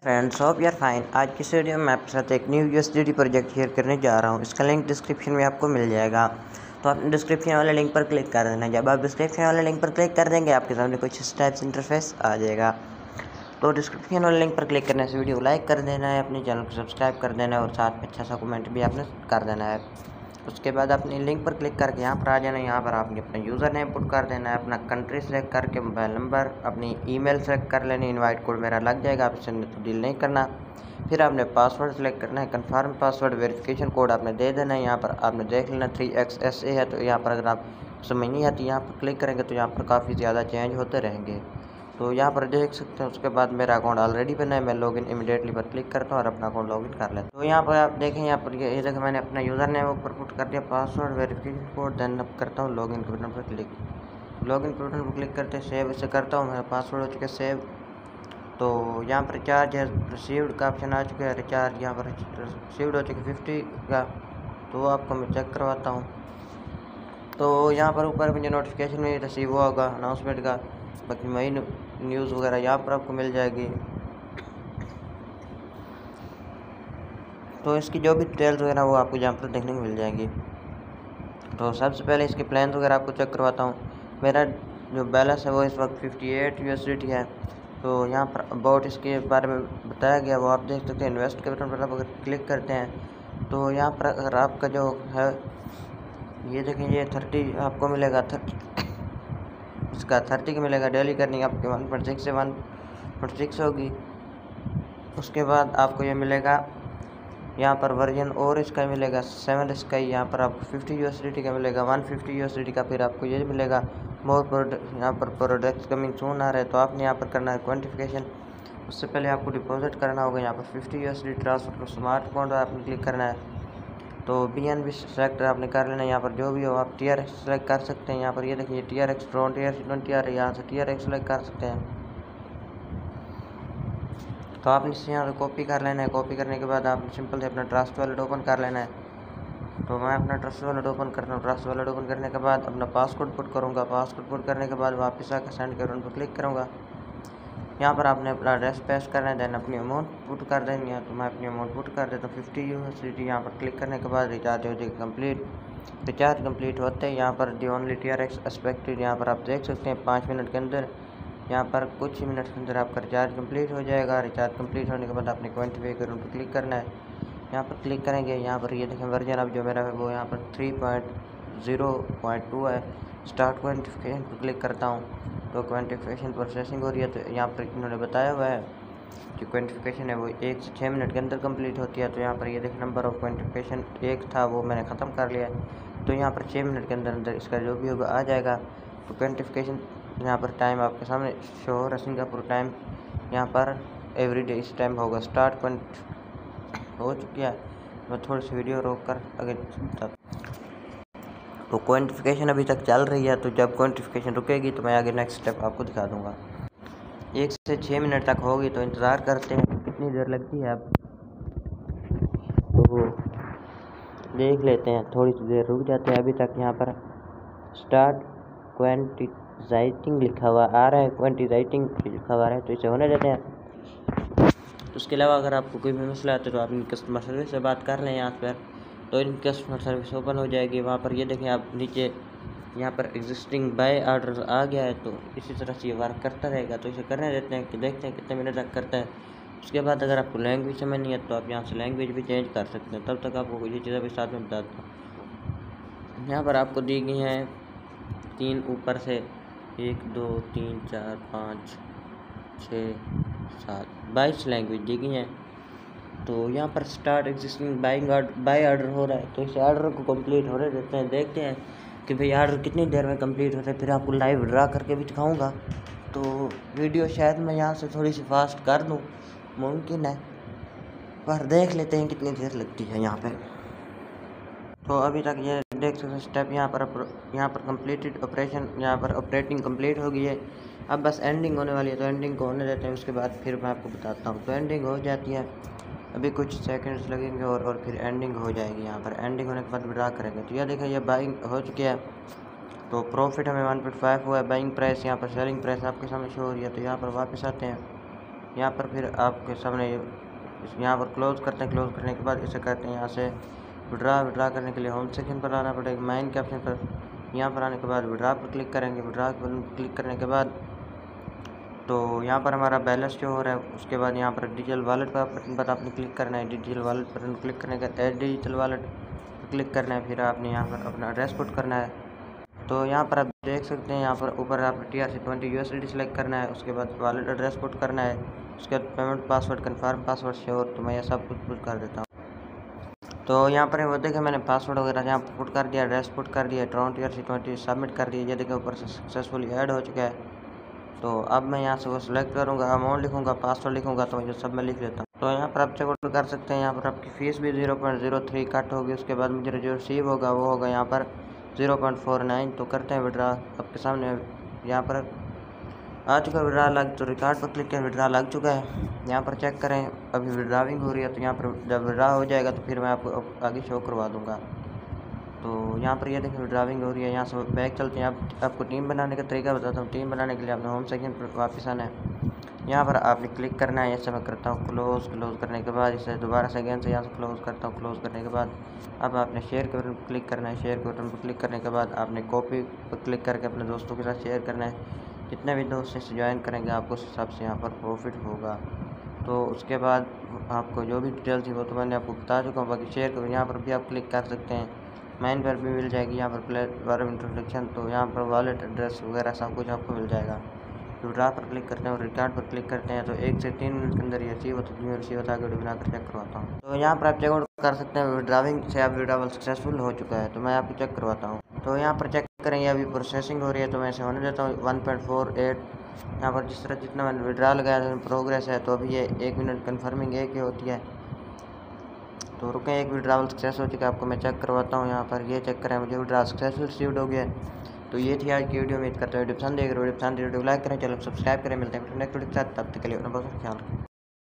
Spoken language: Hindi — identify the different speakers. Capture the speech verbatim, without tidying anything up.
Speaker 1: फ्रेंड्स, होप यार फाइन। आज की इस वीडियो में आपके साथ एक न्यू यूएसडीटी प्रोजेक्ट शेयर करने जा रहा हूँ। इसका लिंक डिस्क्रिप्शन में आपको मिल जाएगा, तो आप डिस्क्रिप्शन वाले लिंक पर क्लिक कर देना। जब आप डिस्क्रिप्शन वाले लिंक पर क्लिक कर देंगे आपके सामने कुछ इस टाइप से इंटरफेस आ जाएगा। तो डिस्क्रिप्शन वाले लिंक पर क्लिक करने से वीडियो को लाइक कर देना है, अपने चैनल को सब्सक्राइब कर देना है और साथ में अच्छा सा कमेंट भी आपने कर देना है। उसके बाद अपने लिंक पर क्लिक करके यहाँ पर आ जाना है। यहाँ पर आपने अपना यूज़र नेम पुट कर देना है, अपना कंट्री सेलेक्ट करके मोबाइल नंबर, अपनी ईमेल सेलेक्ट कर लेनी। इनवाइट कोड मेरा लग जाएगा, आप इसे तब्दील नहीं करना। फिर आपने पासवर्ड सेलेक्ट करना है, कंफर्म पासवर्ड, वेरिफिकेशन कोड आपने दे देना है। यहाँ पर आपने देख लेना थ्री एक्स एस ए है, तो यहाँ पर अगर आप समझ नहीं आती यहाँ पर क्लिक करेंगे तो यहाँ पर काफ़ी ज़्यादा चेंज होते रहेंगे। तो यहाँ पर देख सकते हैं। उसके बाद मेरा अकाउंट ऑलरेडी बना है, मैं लॉगिन इमीडिएटली पर क्लिक करता हूँ और अपना अकाउंट लॉगिन कर लेता हूँ। तो यहाँ पर आप देखें, यहाँ पर ये देखो मैंने अपना यूज़र नेम ऊपर पुट कर दिया, पासवर्ड, वेरिफिकेशन कोड, देन अब करता हूँ लॉगिन के बटन पर क्लिक। लॉगिन के बटन पर क्लिक करते सेव इसे करता हूँ, मेरा पासवर्ड हो चुका है सेव। तो यहाँ पर रिचार्ज है, रिसीव्ड का ऑप्शन आ चुका है। रिचार्ज यहाँ पर रिसीव्ड हो चुका है फिफ्टी का, तो आपको मैं चेक करवाता हूँ। तो यहाँ पर ऊपर मुझे नोटिफिकेशन में रिसीव हुआ होगा अनाउंसमेंट का, बाकी वही न्यूज़ वगैरह यहाँ पर आपको मिल जाएगी। तो इसकी जो भी डिटेल्स वगैरह वो आपको यहाँ पर देखने को मिल जाएंगी। तो सबसे पहले इसके प्लान वगैरह आपको चेक करवाता हूँ। मेरा जो बैलेंस है वो इस वक्त फिफ्टी एट यूएसडीटी है। तो यहाँ पर अबाउट इसके बारे में बताया गया, वो आप देख सकते हैं। इन्वेस्ट के बटन पर आप अगर क्लिक करते हैं तो यहाँ पर अगर आपका जो है ये देखें, ये थर्टी आपको मिलेगा, थर्टी इसका थर्टी का मिलेगा। डेली करनी आपके वन पॉइंट सिक्स से वन पॉइंट सिक्स होगी। उसके बाद आपको ये मिलेगा यहाँ पर वर्जन और इसका मिलेगा सेवन इसका ही। यहाँ पर आपको फिफ्टी यूएसडीटी का मिलेगा, वन फिफ्टी यूएसडीटी का। फिर आपको ये मिलेगा मोर प्रोडक्ट, यहाँ पर प्रोडक्ट्स कमिंग सून आ रहे हैं। तो आपने यहाँ पर करना है क्वांटिफिकेशन। उससे पहले आपको डिपॉजिट करना होगा। यहाँ पर फिफ्टी यूएसडीटी ट्रांसफर को स्मार्ट अकाउंट आपने क्लिक करना है। तो बी एन बी सेलेक्ट आपने कर लेना है। यहाँ पर जो भी हो आप टी आर एक्स सेलेक्ट कर सकते हैं। यहाँ पर ये देखिए T R X frontier twenty आ रही है, यहाँ से टी आर एक्स सेलेक्ट कर सकते हैं। तो आपने इसे यहाँ से कॉपी कर लेना है। कॉपी करने के बाद आपने सिंपल से अपना ट्रस्ट वॉलेट ओपन कर लेना है। तो मैं अपना ट्रस्ट वॉलेट ओपन करता हूँ। ट्रस्ट वॉलेट ओपन करने के बाद अपना पासवर्ड पुट करूँगा। पासवर्ड पुट करने के बाद वापस आकर सेंड कर उन पर क्लिक करूँगा। यहाँ पर आपने अपना एड्रेस पेस्ट करना है, देन अपनी अमाउंट पुट कर देनी है। तो मैं अपनी अमाउंट पुट कर देता हूँ फिफ्टी यूएसडीटी। यहाँ पर क्लिक करने के बाद रिचार्ज हो जाएगी कंप्लीट। रिचार्ज कंप्लीट होते हैं यहाँ पर the only T R X expected, यहाँ पर आप देख सकते हैं पाँच मिनट के अंदर, यहाँ पर कुछ ही मिनट के अंदर आपका रिचार्ज कंप्लीट हो जाएगा। रिचार्ज कंप्लीट होने के बाद आपने क्वांटिफाई कर उन पर क्लिक करना है। यहाँ पर क्लिक करेंगे, यहाँ पर ये देखें वर्जन अब जो मेरा है वो यहाँ पर three point zero point two है। स्टार्ट क्वांटिफिकेशन पर क्लिक करता हूँ तो क्वांटिफिकेशन प्रोसेसिंग हो रही है। तो यहाँ पर इन्होंने बताया हुआ है कि क्वांटिफिकेशन है वो एक से छः मिनट के अंदर कंप्लीट होती है। तो यहाँ पर ये देख नंबर ऑफ क्वांटिफिकेशन एक था, वो मैंने ख़त्म कर लिया है। तो यहाँ पर छः मिनट के अंदर अंदर इसका जो भी होगा आ जाएगा। तो क्वांटिफिकेशन यहाँ पर टाइम आपके सामने शो हो रहा है, सिंगापुर टाइम यहाँ पर एवरी डे इस टाइम होगा। स्टार्ट क्वांट हो चुकी है। मैं थोड़ी सी वीडियो रोक कर अगर तो क्वांटिफिकेशन अभी तक चल रही है। तो जब क्वांटिफिकेशन रुकेगी तो मैं आगे नेक्स्ट स्टेप आपको दिखा दूंगा। एक से छः मिनट तक होगी, तो इंतज़ार करते हैं कितनी देर लगती है। अब तो देख लेते हैं, थोड़ी सी देर रुक जाते हैं। अभी तक यहाँ पर स्टार्ट क्वांटिजाइटिंग लिखा हुआ आ रहा है, क्वांटिजाइटिंग लिखा हुआ है, तो इसे होने देते हैं। उसके अलावा अगर आपको कोई भी मसला आता है तो आप इनकी कस्टमर सर्विस से बात कर लें यहाँ पर, तो इनकी कस्टमर सर्विस ओपन हो जाएगी। वहाँ पर ये देखें आप नीचे यहाँ पर एग्जिस्टिंग बाय ऑर्डर आ गया है। तो इसी तरह से ये वर्क करता रहेगा। तो इसे करने देते हैं कि देखते हैं कितने मिनट तक करता है। उसके बाद अगर आपको लैंग्वेज समझ नहीं है तो आप यहाँ से लैंग्वेज भी चेंज कर सकते हैं। तब तक आपको ये चीज़ें भी साथ में बताता हूँ। यहाँ पर आपको दी गई हैं तीन ऊपर से, एक दो तीन चार पाँच छः सात बाईस लैंग्वेज दी गई हैं। तो यहाँ पर start existing buying buy order हो रहा है। तो इस ऑर्डर को कंप्लीट होने देते हैं, देखते हैं कि भाई ऑर्डर कितनी देर में कंप्लीट होता है। फिर आपको लाइव ड्रा करके भी दिखाऊंगा। तो वीडियो शायद मैं यहाँ से थोड़ी सी फास्ट कर दूँ, मुमकिन है, पर देख लेते हैं कितनी देर लगती है यहाँ पे। तो अभी तक ये देख सकते स्टेप यहाँ पर यहाँ पर कंप्लीटेड ऑपरेशन, यहाँ पर ऑपरेटिंग कंप्लीट हो गई है। अब बस एंडिंग होने वाली है, तो एंडिंग को होने देते हैं। उसके बाद फिर मैं आपको बताता हूँ। तो एंडिंग हो जाती है, अभी कुछ सेकंड्स लगेंगे और और फिर एंडिंग हो जाएगी। यहाँ पर एंडिंग होने के बाद विड्रा करेंगे। तो यह देखिए ये बाइंग हो चुकी है। तो प्रॉफिट हमें वन पॉइंट फाइव हुआ है। बाइंग प्राइस यहाँ पर, सेलिंग प्राइस आपके सामने शो हो रही है। तो यहाँ पर वापस आते हैं। यहाँ पर फिर आपके सामने यहाँ पर क्लोज़ करते हैं। क्लोज़ करने के बाद इसे करते हैं यहाँ से विड्रा। विड्रा करने के लिए होम सेक्शन पर आना पड़ेगा, माइन के ऑप्शन पर। यहाँ पर आने के बाद विड्रा पर क्लिक करेंगे। विड्रा पर क्लिक करने के बाद तो यहाँ पर हमारा बैलेंस जो हो रहा है, उसके बाद यहाँ पर डिजिटल वॉलेट पर बटन पर आपने क्लिक करना है। डिजिटल वॉलेट बटन क्लिक करने के बाद ऐड डिजिटल वॉलेट पर क्लिक करना है। फिर आपने यहाँ पर अपना एड्रेस पुट करना है। तो यहाँ पर आप देख सकते हैं, यहाँ पर ऊपर आप T R C twenty U S D select करना है। उसके बाद वॉलेट एड्रेस पुट करना है। उसके बाद payment password confirm password sure, तो मैं ये सब कुछ पुट कर देता हूँ। तो यहाँ पर वो देखें मैंने पासवर्ड वगैरह यहाँ पुट कर दिया, एड्रेस पुट कर दिया, Tron T R C twenty submit कर दिया। ये देखें ऊपर से सक्सेसफुली ऐड हो चुका है। तो अब मैं यहाँ से वो सिलेक्ट करूँगा, अमाउंट लिखूँगा, पासवर्ड लिखूँगा, तो ये सब मैं लिख लेता हूँ। तो यहाँ पर आप चेकआउट कर सकते हैं। यहाँ पर आपकी फ़ीस भी zero point zero three cut होगी। उसके बाद मुझे जो रिसीव होगा वो होगा यहाँ पर ज़ीरो पॉइंट फोर नाइन। तो करते हैं विड्रा। आपके सामने यहाँ पर आ चुका है विड्रा लग, तो रिकॉर्ड पर क्लिक करें, विड्रा लग चुका है। यहाँ पर चेक करें, अभी विड्राविंग हो रही है। तो यहाँ पर जब विड्रा हो जाएगा तो फिर मैं आपको आगे शो करवा दूँगा। तो यहाँ पर ये देखें विड्राविंग हो रही है। यहाँ से बैक चलते हैं। आप आपको टीम बनाने का तरीका बताता हूँ। टीम बनाने के लिए आपने होम सेक्शन पर वापस आना है। यहाँ पर आपने क्लिक करना है। ऐसे मैं करता हूँ क्लोज़। क्लोज़ करने के बाद इसे दोबारा से अगेन से यहाँ से क्लोज़ करता हूँ। क्लोज़ करने के बाद अब आपने शेयर के बटन पर क्लिक करना है। शेयर के बटन पर क्लिक करने के बाद आपने कॉपी पर क्लिक करके अपने दोस्तों के साथ शेयर करना है। जितने भी दोस्त इसे ज्वाइन करेंगे आपको उस हिसाब से यहाँ पर प्रॉफिट होगा। तो उसके बाद आपको जो भी डिटेल थी वो तो मैंने आपको बता चुका हूँ। बाकी शेयर करो, यहाँ पर भी आप क्लिक कर सकते हैं। माइन पर भी मिल जाएगी यहाँ पर प्लेट बार इंट्रोडक्शन। तो यहाँ पर वॉलेट एड्रेस वगैरह सब कुछ आपको मिल जाएगा। तो ड्रा पर क्लिक करते हैं और रिकॉर्ड पर क्लिक करते हैं। तो एक से तीन मिनट के अंदर ये रिसीव होता है। रिसीव होता है वीडियो बनाकर चेक करवाता हूँ। तो यहाँ पर आप चेकआउट कर सकते हैं विड्राविंग से आप विड्रावल सक्सेसफुल हो चुका है। तो मैं आपको चेक करवाता हूँ। तो यहाँ पर चेक करेंगे, अभी प्रोसेसिंग हो रही है। तो मैं इसे होने देता हूँ वन पॉइंट फोर एट। यहाँ पर जिस तरह जितना मैंने विड्रा लगाया था प्रोग्रेस है। तो अभी ये एक मिनट कन्फर्मिंग एक ही होती है। तो रुकें, एक विड्रावल सक्सेस हो चुका है, आपको मैं चेक करवाता हूँ। यहाँ पर ये चेक करें, मुझे विड्रावल सक्सेसफुल रिसीव्ड हो गया। तो ये थी आज की वीडियो। उम्मीद करते हैं वीडियो पसंद है। वीडियो पसंद है वीडियो लाइक करें, चैनल सब्सक्राइब करें। मिलते हैं नेक्स्ट वीडियो के साथ, तब तक के लिए अपना बहुत ख्याल रखें।